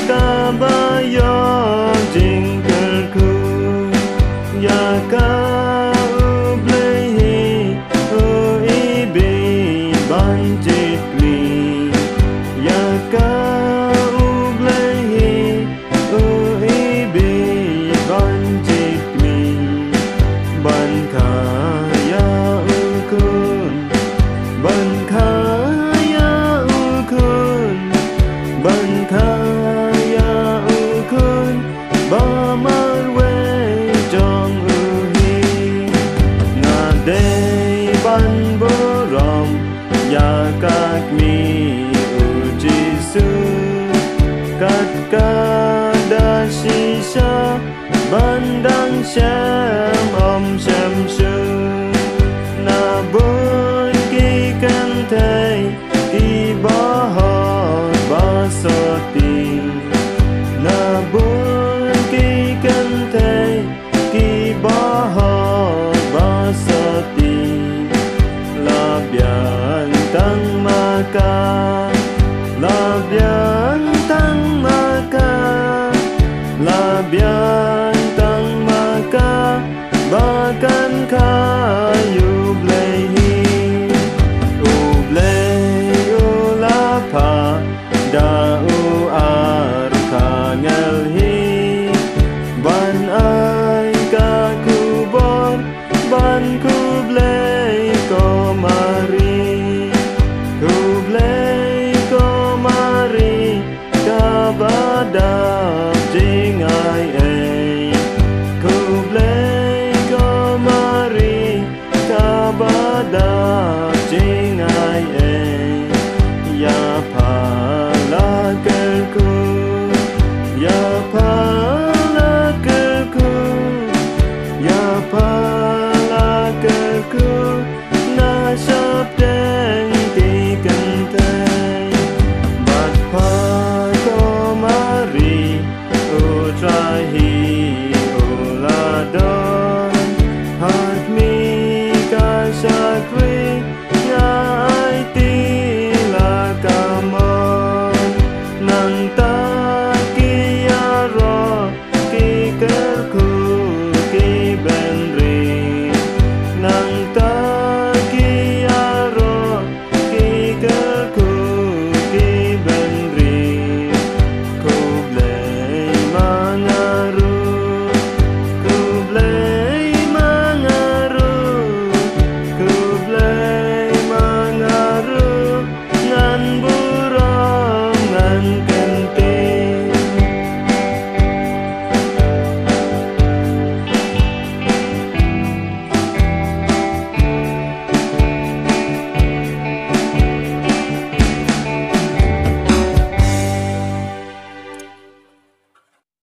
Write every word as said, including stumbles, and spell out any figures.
kabayo jingkelku ya kaublehi uibi banjitli ya kaublehi uibi banjitli bankaya ukun bankaya ukun bankaya ukun bamarwe jong uhi ngadei ban borom ya kakmi ujisu kat kadashisha bandang syam om syam shu na bun ki kan thai ki bahar basoti na bun ki kan thai ki bahar basoti labyan tang maka labyan tang maka labyan tang maka bahkan kayu blehi ublei ulapa dau arka ngelhi ban ai ka kubor ban kublei komari kublei komari kabada